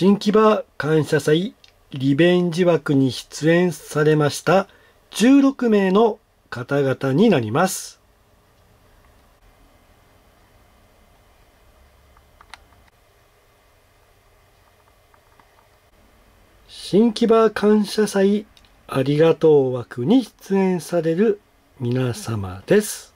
新木場感謝祭リベンジ枠に出演されました16名の方々になります。新木場感謝祭ありがとう枠に出演される皆様です。